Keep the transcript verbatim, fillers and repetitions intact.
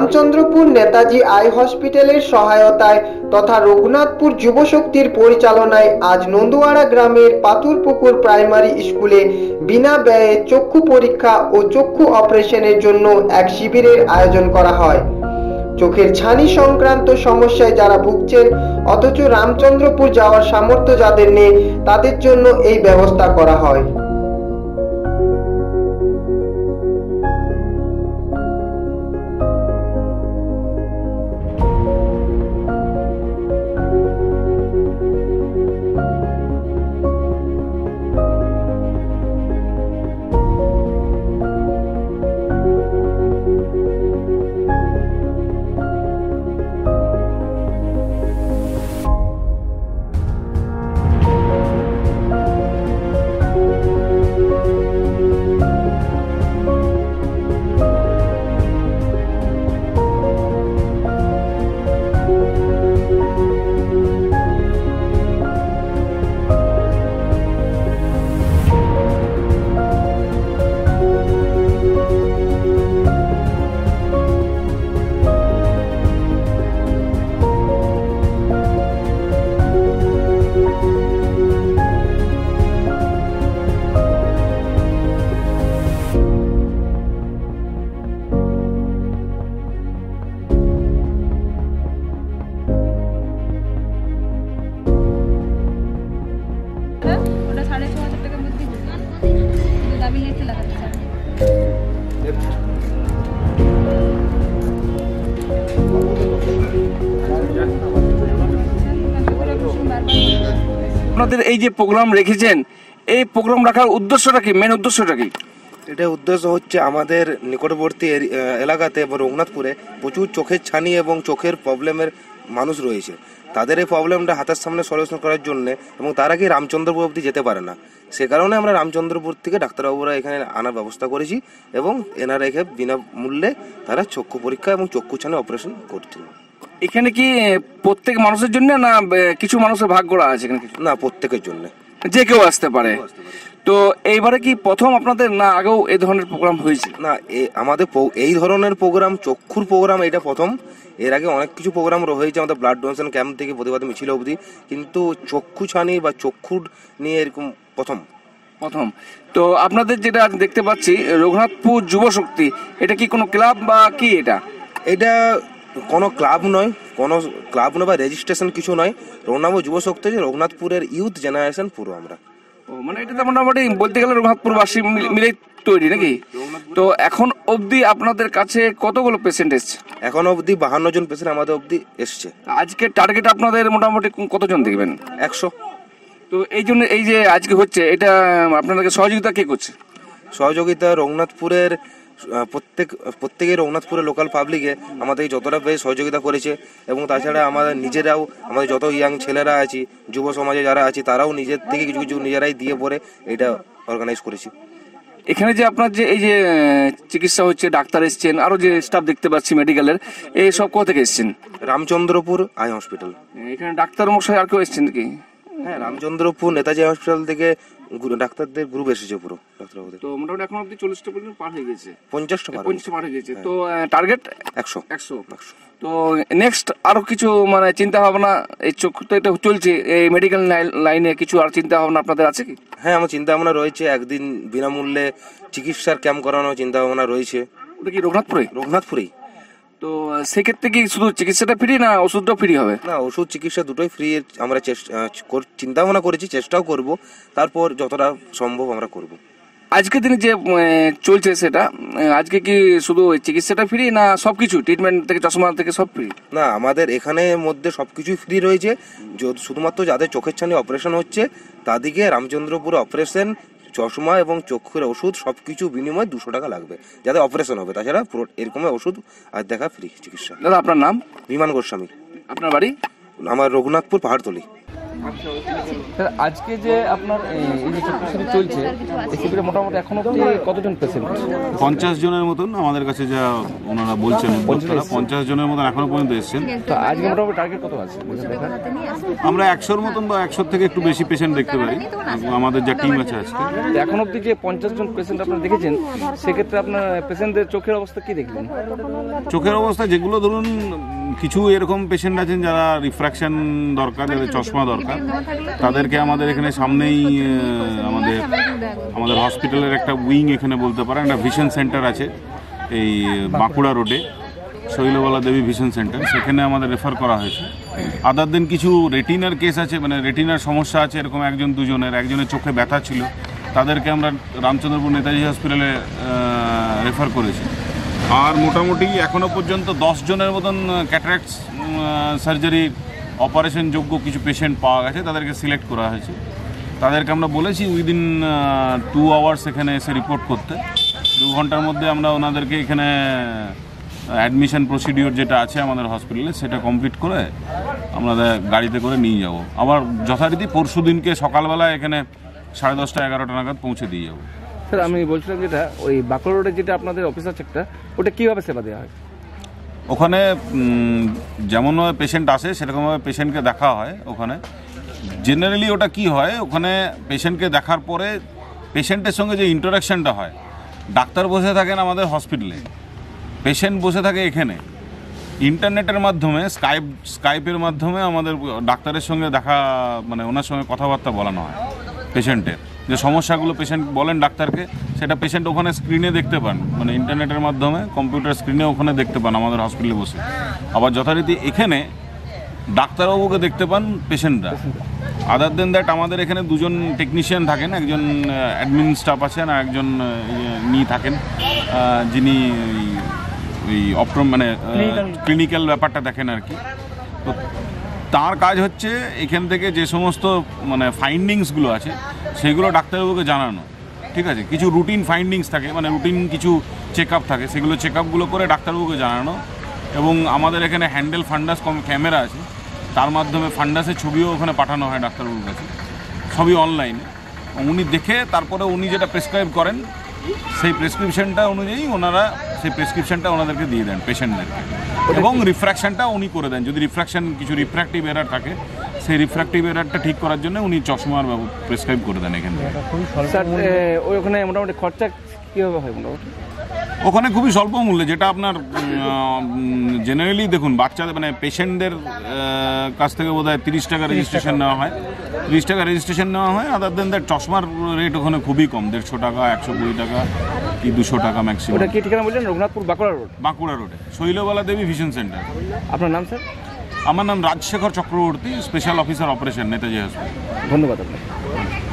Ramchandrapur Netaji I হসপিটালের সহায়তায় তথা রঘুনাথপুর যুবশক্তির পরিচালনায় আজ নন্দুয়ারা গ্রামের পাথুরপুকুর প্রাইমারি স্কুলে বিনা ব্যয়ে চক্ষু পরীক্ষা ও চক্ষু অপারেশনের জন্য এক শিবিরের আয়োজন করা হয়। চোখের ছানি সংক্রান্ত সমস্যায় যারা ভুগছেন অথচ রামচন্দ্রপুর যাওয়ার সামর্থ্য যাদের নেই তাদের জন্য এই ব্যবস্থা করা হয়। আপনাদের এই যে প্রোগ্রাম রেখেছেন, এই প্রোগ্রাম রাখার উদ্দেশ্যটা কি, মেন উদ্দেশ্যটা কি? এটা উদ্দেশ্য হচ্ছে আমাদের নিকটবর্তী এলাকাতে এবং রঘুনাথপুরে প্রচুর চোখের ছানি এবং চোখের প্রবলেমের মানুষ রয়েছে। তাদের এই প্রবলেমটা হাতের সামনে সলিউশন করার জন্য, এবং তারা কি রামচন্দ্রপুর অবধি যেতে পারে না, সে কারণে আমরা রামচন্দ্রপুর থেকে ডাক্তারবাবুরা এখানে আনার ব্যবস্থা করেছি এবং এনারা এখানে বিনামূল্যে তারা চক্ষু পরীক্ষা এবং চক্ষু ছানি অপারেশন করছেন। এখানে কি প্রত্যেক মানুষের জন্য না কিছু মানুষের ভাগ করা আছে? এখানে না, প্রত্যেকের জন্য, যে কেউ আসতে পারে। তো এইবারে কি প্রথম আপনাদের, না আগেও এই ধরনের প্রোগ্রাম হয়েছে? না, আমাদের এই ধরনের প্রোগ্রাম চক্ষুর প্রোগ্রাম এটা প্রথম। এর আগে অনেক কিছু প্রোগ্রাম রয়েছে আমাদের ব্লাড ডোনেশন ক্যাম্প থেকে প্রতিবাদ মিছিল অবধি, কিন্তু চক্ষু ছানি বা চক্ষুর নিয়ে এরকম প্রথম প্রথম তো আপনাদের যেটা দেখতে পাচ্ছি রঘুনাথপুর যুবশক্তি, এটা কি কোনো ক্লাব বা কি? এটা এটা কোনো ক্লাব নয়, কোনো ক্লাব নয় বা রেজিস্ট্রেশন কিছু নয়। রঘুনাথপুর যুবশক্তি রঘুনাথপুরের ইউথ জেনারেশন পুরো আমরা। ও মানে এটা তো মোটামুটি বলতে গেলে রঘুনাথপুরবাসী মিলে তৈরি নাকি? তো এখন অবধি আপনাদের কাছে কতগুলো পেশেন্ট এসছে? এখন অবধি বাহান্ন জন পেশেন্ট আমাদের অবধি এসছে। আজকে টার্গেট আপনাদের মোটামুটি কতজন দেখবেন? একশো। তো এই জন্য এই যে আজকে হচ্ছে এটা আপনাদেরকে সহযোগিতা কে করছে? সহযোগিতা রঘুনাথপুরের প্রত্যেক প্রত্যেকের রঘুনাথপুরের লোকাল পাবলিকে আমাদের যতটা পেয়ে সহযোগিতা করেছে, এবং তাছাড়া আমাদের নিজেরাও, আমাদের যত ইয়াং ছেলেরা আছি, যুব সমাজে যারা আছি, তারাও নিজের থেকে কিছু কিছু নিজেরাই দিয়ে পরে এটা অর্গানাইজ করেছি। এখানে যে আপনার যে এই যে চিকিৎসা হচ্ছে, ডাক্তার এসছেন, আরো যে স্টাফ দেখতে পাচ্ছি মেডিকেলের, এই সব কোথা থেকে এসছেন? Ramchandrapur eye hospital. এখানে ডাক্তার মশাই আর কেউ এসছেন নাকি? হ্যাঁ, রামচন্দ্রপুর নেতাজি হসপিটাল থেকে ডাক্তারদের গ্রুপ এসেছে পুরো ডাক্তারবাবুদের। তো মোটামুটি এখন অব্দি চল্লিশটা পর্যন্ত পার হয়ে গেছে, পঞ্চাশটা পঞ্চাশটা পার হয়ে গেছে। তো টার্গেট একশো একশো একশো তো নেক্সট আরো কিছু মানে চিন্তা ভাবনা, এই চোখ তো এটা চলছে, এই মেডিকেল লাইনে কিছু আর চিন্তা ভাবনা আপনাদের আছে কি? হ্যাঁ, আমার চিন্তা ভাবনা রয়েছে একদিন বিনামূল্যে চিকিৎসার ক্যাম্প করানোর চিন্তা ভাবনা রয়েছে। ওটা কি রঘুনাথপুরে? রঘুনাথপুরেই। তো সেক্ষেত্রে কি শুধু চিকিৎসাটা ফ্রি না ওষুধটাও ফ্রি হবে? না, ওষুধ চিকিৎসা দুটোই ফ্রি আমরা চিন্তা ভাবনা করেছি, চেষ্টাও করব, তারপর যতটা সম্ভব আমরা করব। আজকের দিনে যে চলছে সেটা, আজকে কি শুধু চিকিৎসাটা ফ্রি না সবকিছু, ট্রিটমেন্ট থেকে চশমা থেকে সব ফ্রি? না, আমাদের এখানে মধ্যে সবকিছুই ফ্রি রয়েছে। শুধুমাত্র যাদের চোখের ছানি অপারেশন হচ্ছে তাদেরকে রামচন্দ্রপুরে অপারেশন, চশমা এবং চোখের ওষুধ সবকিছু বিনিময়ে দুশো টাকা লাগবে যাদের অপারেশন হবে। তাছাড়া পুরো এরকম ওষুধ আর দেখা ফ্রি চিকিৎসা। দাদা আপনার নাম? বিমান গোস্বামী। আপনার বাড়ি? আমার রঘুনাথপুর পাহাড়তলি। স্যার আজকে যে আপনার এই যে চক্ষু শিবির চলছে এই শিবিরে মোটামুটি এখন অবধি কতজন পেশেন্ট? পঞ্চাশ জনের মতন আমাদের কাছে যা ওনারা বলছেন উদ্যোক্তারা, পঞ্চাশ জনের মতন এখনো পর্যন্ত এসছেন। তো আজকে মোটামুটি টার্গেট কত আছে? আমরা একশোর মতন বা একশোর থেকে একটু বেশি পেশেন্ট দেখতে পারি আমাদের যা টিম আছে আজকে। এখন অবধি যে পঞ্চাশ জন পেশেন্ট আপনারা দেখেছেন সেক্ষেত্রে আপনার পেশেন্টদের চোখের অবস্থা কি দেখলেন? চোখের অবস্থা যেগুলো ধরুন কিছু এরকম পেশেন্ট আছেন যারা রিফ্র্যাকশন দরকার, যাদের চশমা দরকার, তাদেরকে আমাদের এখানে সামনেই আমাদের আমাদের হসপিটালের একটা উইং এখানে বলতে পারেন, একটা ভিশন সেন্টার আছে এই বাঁকুড়া রোডে, শৈলবালা দেবী ভিশন সেন্টার, সেখানে আমাদের রেফার করা হয়েছে। আদার দেন কিছু রেটিনার কেস আছে, মানে রেটিনার সমস্যা আছে এরকম একজন দুজনের, একজনের চোখে ব্যথা ছিল, তাদেরকে আমরা রামচন্দ্রপুর নেতাজি হসপিটালে রেফার করেছি। আর মোটামুটি এখনও পর্যন্ত দশ জনের মতন ক্যাটারাক্ট সার্জারি অপারেশন যোগ্য কিছু পেশেন্ট পাওয়া গেছে, তাদেরকে সিলেক্ট করা হয়েছে। তাদেরকে আমরা বলেছি উইদিন টু আওয়ার্স এখানে এসে রিপোর্ট করতে। দু ঘন্টার মধ্যে আমরা ওনাদেরকে এখানে অ্যাডমিশন প্রসিডিওর যেটা আছে আমাদের হসপিটালে সেটা কমপ্লিট করে আমরা গাড়িতে করে নিয়ে যাব। আবার যথারীতি পরশু দিনকে সকালবেলা এখানে সাড়ে দশটা এগারোটা নাগাদ পৌঁছে দিয়ে যাবো। স্যার আমি বলছিলাম যেটা ওই বাঁকুড়া রোডে যেটা আপনাদের অফিস আছে একটা, ওটা কীভাবে সেবা দেওয়া হয়? ওখানে যেমনভাবে পেশেন্ট আসে সেরকমভাবে পেশেন্টকে দেখা হয়। ওখানে জেনারেলি ওটা কি হয়, ওখানে পেশেন্টকে দেখার পরে পেশেন্টের সঙ্গে যে ইন্টারাকশানটা হয়, ডাক্তার বসে থাকেন আমাদের হসপিটালে, পেশেন্ট বসে থাকে এখানে, ইন্টারনেটের মাধ্যমে স্কাইপ স্কাইপের মাধ্যমে আমাদের ডাক্তারের সঙ্গে দেখা, মানে ওনার সঙ্গে কথাবার্তা বলানো হয়। পেশেন্টের যে সমস্যাগুলো পেশেন্ট বলেন ডাক্তারকে, সেটা পেশেন্ট ওখানে স্ক্রিনে দেখতে পান, মানে ইন্টারনেটের মাধ্যমে কম্পিউটার স্ক্রিনে ওখানে দেখতে পান আমাদের হসপিটালে বসে। আবার যথারীতি এখানে ডাক্তারবাবুকে দেখতে পান পেশেন্টরা। আদার দেন দ্যাট আমাদের এখানে দুজন টেকনিশিয়ান থাকেন, একজন অ্যাডমিন স্টাফ আছেন আর একজন নিয়ে থাকেন যিনি ওই অপটম মানে ক্লিনিক্যাল ব্যাপারটা দেখেন আর কি। তো তার কাজ হচ্ছে এখান থেকে যে সমস্ত মানে ফাইন্ডিংসগুলো আছে সেগুলো ডাক্তারবাবুকে জানানো, ঠিক আছে। কিছু রুটিন ফাইন্ডিংস থাকে, মানে রুটিন কিছু চেক আপ থাকে, সেগুলো চেক আপগুলো করে ডাক্তারবাবুকে জানানো। এবং আমাদের এখানে হ্যান্ডেল ফান্ডাস ক্যামেরা আছে, তার মাধ্যমে ফান্ডাসের ছবিও ওখানে পাঠানো হয় ডাক্তারবাবুর কাছে, সবই অনলাইনে। উনি দেখে তারপরে উনি যেটা প্রেসক্রাইব করেন সেই প্রেসক্রিপশনটা অনুযায়ী ওনারা সেই প্রেসক্রিপশনটা ওনাদেরকে দিয়ে দেন পেশেন্টদেরকে, এবং রিফ্র্যাকশনটা উনি করে দেন। যদি রিফ্র্যাকশন কিছু রিফ্র্যাক্টিভ এরার থাকে সেই রিফ্র্যাক্টিভ এরারটা ঠিক করার জন্য উনি চশমার প্রেসক্রাইব করে দেন এখানে। স্যার ওই ওখানে মোটামুটি খরচা কীভাবে হয়? মোটামুটি ওখানে খুবই স্বল্প মূল্যে, যেটা আপনার জেনারেলি দেখুন বাচ্চাদের মানে পেশেন্টদের কাছ থেকে বোধ হয় তিরিশ টাকা রেজিস্ট্রেশন নেওয়া হয়, তিরিশ টাকা রেজিস্ট্রেশন নেওয়া হয়। আদার দেন দ্যাট চশমার রেট ওখানে খুবই কম, দেড়শো টাকা, একশো কুড়ি টাকা কি দুশো টাকা ম্যাক্সিমাম। ওটা কি ঠিকানা বলছেন? রঘুনাথপুর বাঁকুড়া রোড? বাঁকুড়া রোডে শৈলবালা দেবী ভিশন সেন্টার। আপনার নাম স্যার? আমার নাম Rajshekhar Chakraborty, special officer operation, Netaji hospital. ধন্যবাদ আপনাকে।